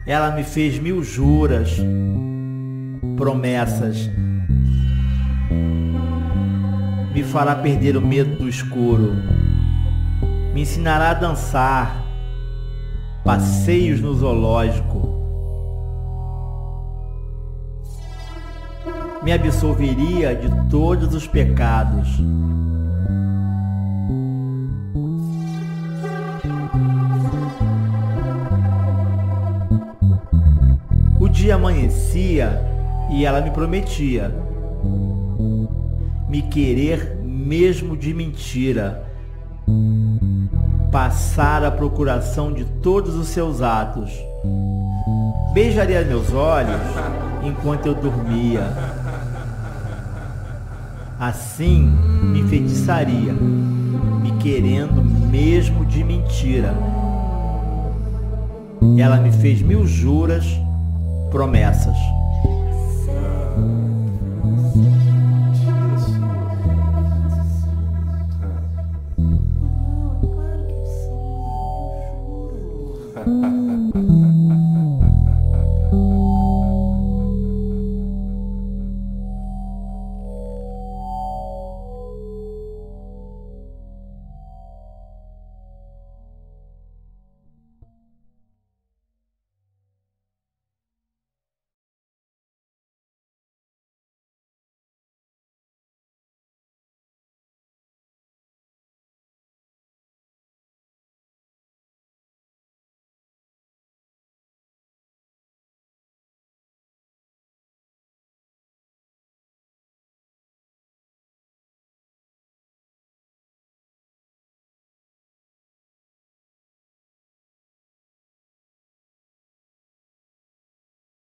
Ela me fez 1000 juras, promessas. Me fará perder o medo do escuro. Me ensinará a dançar, passeios no zoológico. Me absolveria de todos os pecados. O dia amanhecia e ela me prometia me querer mesmo de mentira, passar a procuração de todos os seus atos, beijaria meus olhos enquanto eu dormia. Assim me enfeitiçaria, me querendo mesmo de mentira. Ela me fez 1000 juras, promessas.